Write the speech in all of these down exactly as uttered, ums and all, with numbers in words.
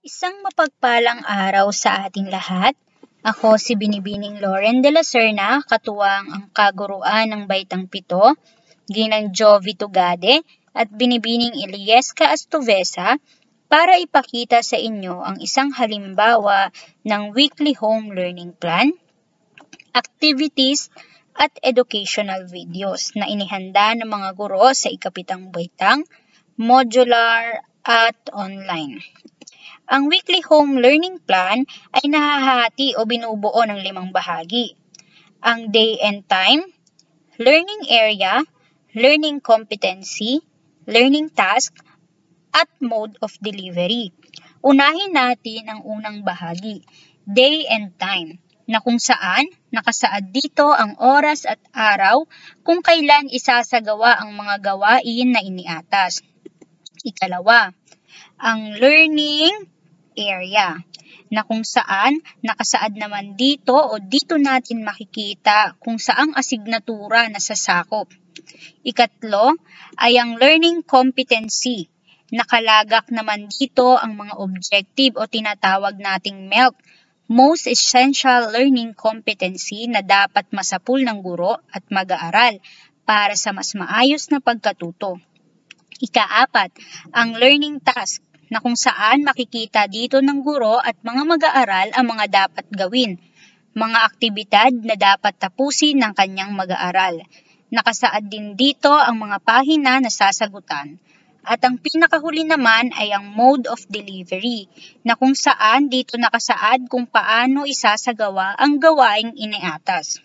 Isang mapagpalang araw sa ating lahat. Ako si Binibining Loren Dela Cerna, katuwang ang kaguruan ng Baitang Pito, ginang Jovy Tugade at Binibining Ellesca Astoveza para ipakita sa inyo ang isang halimbawa ng weekly home learning plan, activities at educational videos na inihanda ng mga guro sa ikapitang baitang, modular at online. Ang weekly home learning plan ay nahahati o binubuo ng limang bahagi. Ang day and time, learning area, learning competency, learning task, at mode of delivery. Unahin natin ang unang bahagi, day and time, na kung saan nakasaad dito ang oras at araw kung kailan isasagawa ang mga gawain na iniatas. Ikalawa, ang learning area, na kung saan nakasaad naman dito o dito natin makikita kung saang asignatura na sasakop. Ikatlo ay ang learning competency. Nakalagak naman dito ang mga objective o tinatawag nating M E L C, most essential learning competency na dapat masapul ng guro at mag-aaral para sa mas maayos na pagkatuto. Ikaapat, ang learning task, na kung saan makikita dito ng guro at mga mag-aaral ang mga dapat gawin, mga aktibidad na dapat tapusin ng kanyang mag-aaral. Nakasaad din dito ang mga pahina na sasagutan. At ang pinakahuli naman ay ang mode of delivery, na kung saan dito nakasaad kung paano isasagawa ang gawaing iniatas.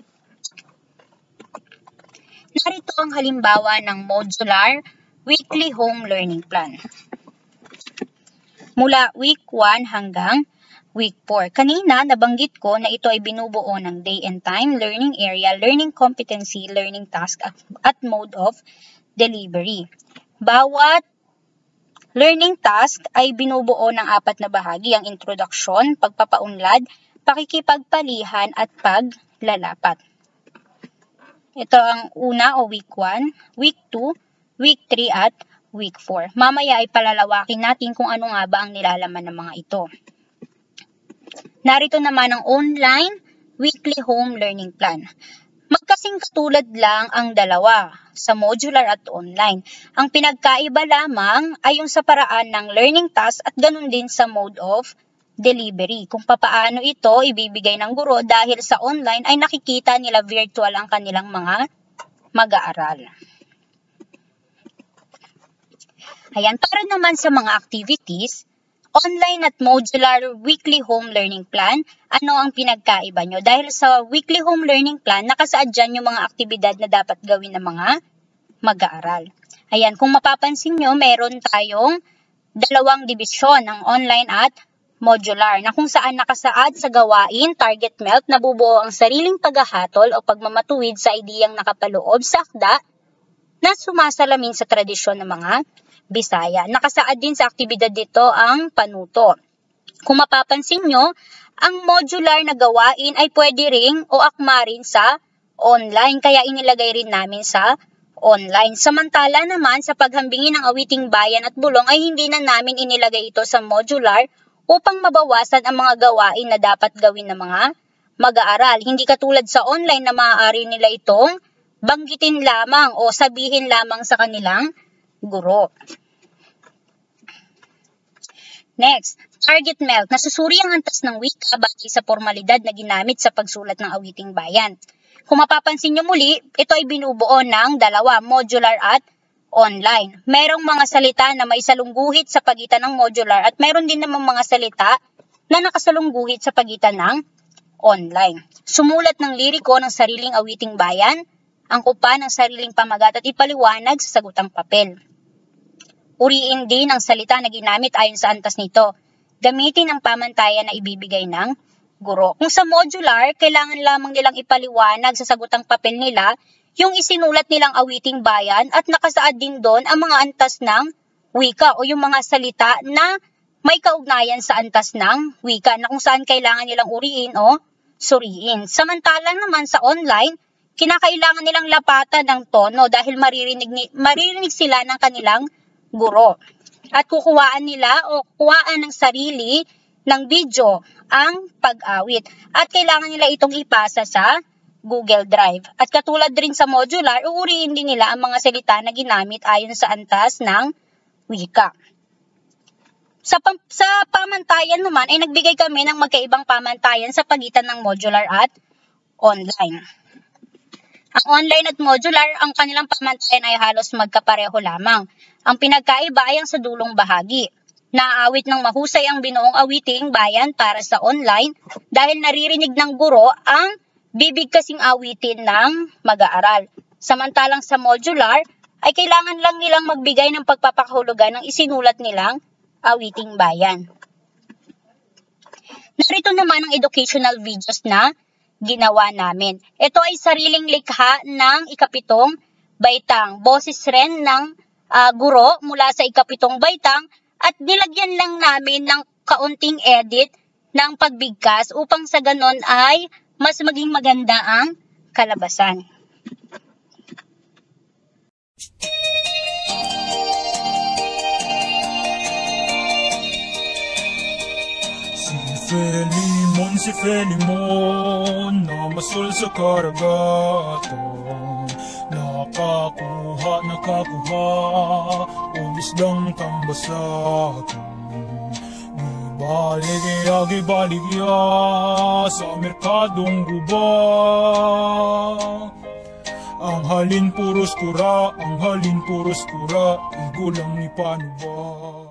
Narito ang halimbawa ng modular weekly home learning plan. Mula week one hanggang week four. Kanina, nabanggit ko na ito ay binubuo ng day and time, learning area, learning competency, learning task, at mode of delivery. Bawat learning task ay binubuo ng apat na bahagi, ang introduction, pagpapaunlad, pakikipagpalihan, at paglalapat. Ito ang una o week one, week two, week three, at week four. Mamaya ay palalawakin natin kung ano nga ba ang nilalaman ng mga ito. Narito naman ang online weekly home learning plan. Magkasing katulad lang ang dalawa sa modular at online. Ang pinagkaiba lamang ay yung sa paraan ng learning task at ganun din sa mode of delivery. Kung papaano ito ibibigay ng guro dahil sa online ay nakikita nila virtual ang kanilang mga mag-aaral. Ayan, para naman sa mga activities, online at modular weekly home learning plan, ano ang pinagkaiba nyo? Dahil sa weekly home learning plan, nakasaad dyan yung mga aktibidad na dapat gawin ng mga mag-aaral. Ayan, kung mapapansin nyo, meron tayong dalawang dibisyon, ang online at modular, na kung saan nakasaad sa gawain, target M E L C, nabubuo ang sariling paghahatol o pagmamatuwid sa ideyang nakapaloob sa akda na sumasalamin sa tradisyon ng mga Bisaya. Nakasaad din sa aktibidad dito ang panuto. Kung mapapansin nyo, ang modular na gawain ay pwede ring o akma rin sa online, kaya inilagay rin namin sa online. Samantala naman sa paghambingin ng awiting bayan at bulong ay hindi na namin inilagay ito sa modular upang mabawasan ang mga gawain na dapat gawin ng mga mag-aaral. Hindi katulad sa online na maaari nila itong banggitin lamang o sabihin lamang sa kanilang guro. Next, target M E L C. Nasusuri ang antas ng wika batay sa formalidad na ginamit sa pagsulat ng awiting bayan. Kung mapapansin nyo muli, ito ay binubuo ng dalawa, modular at online. Merong mga salita na may salungguhit sa pagitan ng modular at meron din namang mga salita na nakasalungguhit sa pagitan ng online. Sumulat ng liriko ng sariling awiting bayan, angkupan ng sariling pamagat at ipaliwanag sa sagutang papel. Uriin din ang salita na ginamit ayon sa antas nito. Gamitin ang pamantayan na ibibigay ng guro. Kung sa modular, kailangan lamang nilang ipaliwanag sa sagutang papel nila yung isinulat nilang awiting bayan at nakasaad din doon ang mga antas ng wika o yung mga salita na may kaugnayan sa antas ng wika na kung saan kailangan nilang uriin o suriin. Samantala naman sa online, kinakailangan nilang lapatan ng tono dahil maririnig, ni, maririnig sila ng kanilang guro. at kukuhaan nila o kukuhaan ng sarili ng video ang pag-awit. At kailangan nila itong ipasa sa Google Drive. At katulad rin sa modular, uuriin din nila ang mga salita na ginamit ayon sa antas ng wika. Sa, pam sa pamantayan naman ay nagbigay kami ng magkaibang pamantayan sa pagitan ng modular at online. Ang online at modular, ang kanilang pamantayan ay halos magkapareho lamang. Ang pinagkaiba ay ang sa dulong bahagi. Naaawit ng mahusay ang binuong awiting bayan para sa online dahil naririnig ng guro ang bibig kasing awitin ng mag-aaral. Samantalang sa modular ay kailangan lang nilang magbigay ng pagpapakahulugan ng isinulat nilang awiting bayan. Narito naman ang educational videos na ginawa namin. Ito ay sariling likha ng ikapitong baitang. Boses rin ng uh, guro mula sa ikapitong baitang at nilagyan lang namin ng kaunting edit ng pagbigkas upang sa ganon ay mas maging maganda ang kalabasan. Si Felimon, si Felimon, namasul sa karagatan, nakakuha, nakakuha, o isdang tambasakan. Gibaligya, gibaligya, sa merkadong guba. Ang halin puros kura, ang halin puros kura, igulang ni panuba.